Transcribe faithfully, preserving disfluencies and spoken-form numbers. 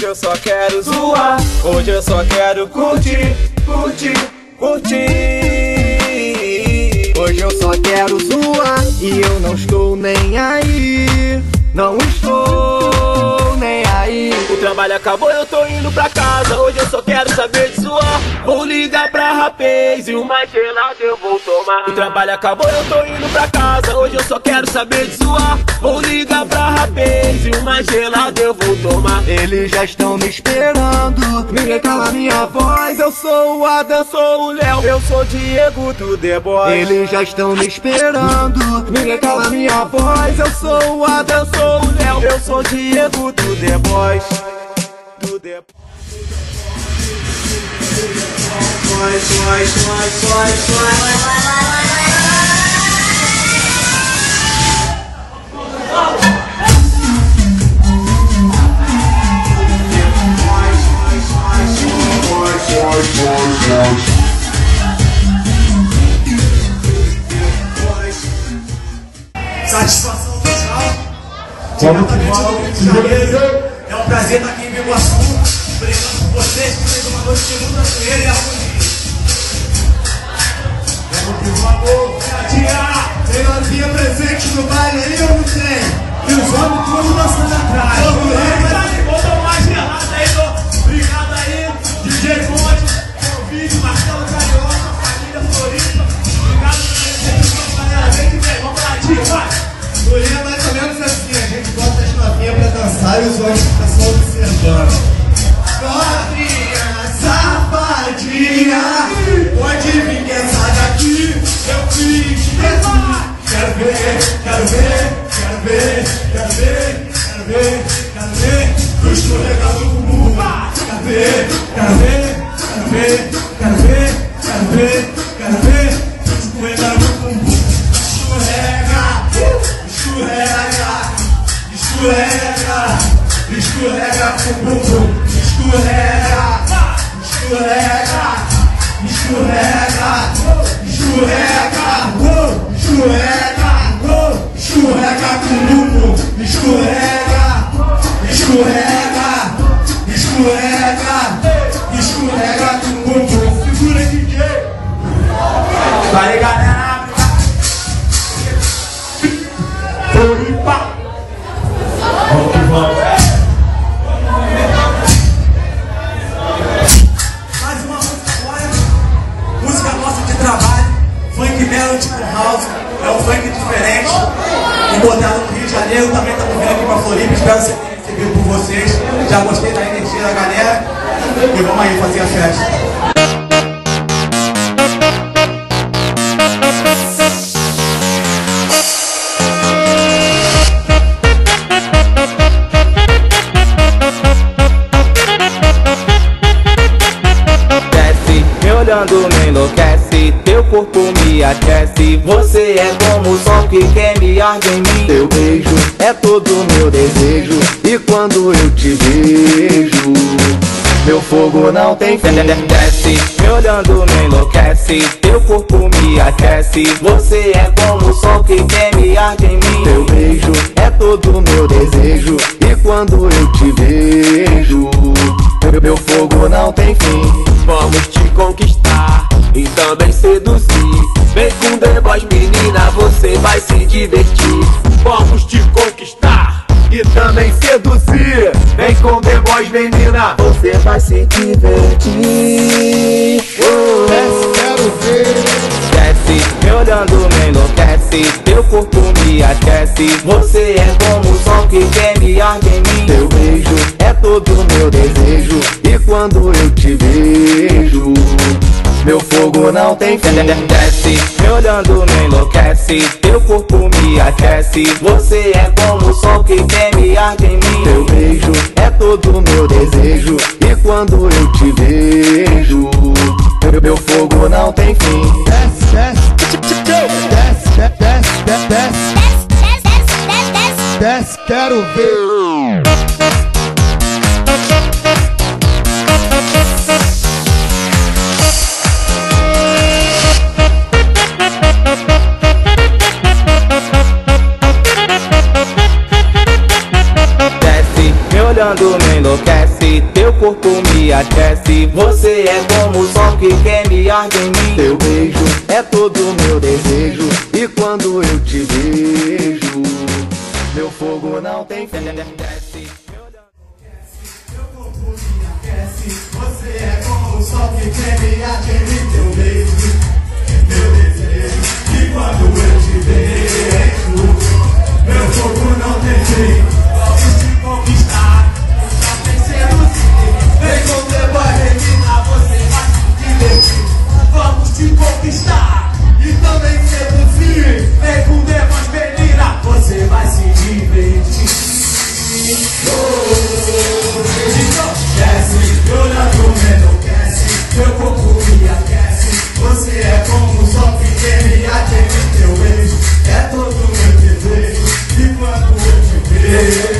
Hoje eu só quero zoar, hoje eu só quero curtir, curtir, curtir. Hoje eu só quero zoar e eu não estou nem aí. Não estou nem aí. O trabalho acabou, eu tô indo pra casa. Hoje eu só quero saber de zoar. Vou ligar pra rapaz e uma gelada eu vou tomar. O trabalho acabou, eu tô indo pra casa. Hoje eu só quero saber de zoar. Vou ligar pra rapaz e uma gelada eu vou tomar. Eles já estão me esperando, ninguém cala minha voz. Eu sou o Adam, Sou o Léo, eu sou o Diego do The Boys. eles já estão me esperando, ninguém cala minha voz. Eu sou o Adam, Sou o Léo, eu sou o Diego do The Boys. Do The Boys, boys, boys, boys, boys. Satisfação total. Diretamente do Rio de Janeiro. É um prazer estar aqui em Biguaçu, brincando com vocês, que fez uma noite de muita zoeira e harmonia. Vamos que vamos, tia! Tem novinha presente no baile aí ou não tem? E os homens todos dançando atrás. Vamos lá, vamos dar uma gelada aí, do... Obrigado aí, D J Monte, convite, Marcelo Carioca, família Floripa. Obrigado por galera, vem que vem, vamos lá, tia, vai! Zoeira é mais ou menos assim, a gente bota as novinhas pra dançar e os homens ficam só observando. Novinha, safadinha, pode vir que essa daqui eu fiz pesar. Quero ver, quero ver, quero ver, quero ver, quero ver, quero ver, o escorregado do bumbum. Quero ver, quero ver, quero ver, quero ver, quero ver, quero ver, o escorregado do bumbum. Escorrega, escorrega, escorrega, escorrega com o bumbum. Escorrega, escorrega, escorrega, escorrega, escorrega, escorrega com o bumbum. Escorrega, escorrega, escorrega, escorrega com o bumbum. Segura aí, D J. Vai, galera. Floripa. Vamos que vamos. Mais uma música agora. Música nossa de trabalho. Funk Melody House. É um funk diferente. Importado no Rio de Janeiro. Também estamos vindo aqui pra Floripa. Espero ser recebido por vocês. Já gostei da energia da galera. E vamos aí fazer a festa. Olhando me enlouquece, teu corpo me aquece. Você é como o sol que quer me arde em mim. teu beijo é todo meu desejo. E quando eu te vejo, meu fogo não tem fim. Desce, me olhando me enlouquece, teu corpo me aquece. Você é como o sol que quer me arde em mim. Teu beijo é todo meu desejo. E quando eu te vejo, meu fogo não tem fim. Vamos te conquistar e também seduzir. Vem com The Boys, menina, você vai se divertir. Vamos te conquistar E também seduzir. Vem com The Boys, menina, você vai se divertir. Oh. Desce, quero ver. Desce, me olhando me enlouquece, teu corpo me aquece. Você é como o sol que quer me arde em mim. Teu beijo é todo meu desejo. E quando eu te vejo, meu fogo não tem fim. Desce, me olhando me enlouquece, teu corpo me aquece. Você é como o sol que quer me arde em mim. Teu beijo é todo meu desejo. E quando eu te vejo, meu fogo não tem fim. Desce, desce, desce, desce, desce, desce, desce, quero ver. Desce, me olhando me enlouquece, aquece, teu corpo me aquece. Você é como o sol que queime e arde em mim. Teu beijo é todo meu desejo, e quando eu te vejo, meu fogo não tem fim. Teu corpo me aquece, você é como o sol que queime e arde em mim. Teu beijo, meu desejo, e quando eu te vejo, meu fogo não tem fim. Vamos te conquistar, já tem seduzir. Vem com teu boy, menina, você vai se divertir. Vamos te conquistar e também seduzir. Vem com teu boy, menina, você vai se divertir. Oh, enlouquece, olhando me enlouquece. Meu corpo me aquece, você é como o sol que queime e arde em mim. Teu beijo é todo meu desejo, e quando eu te vejo,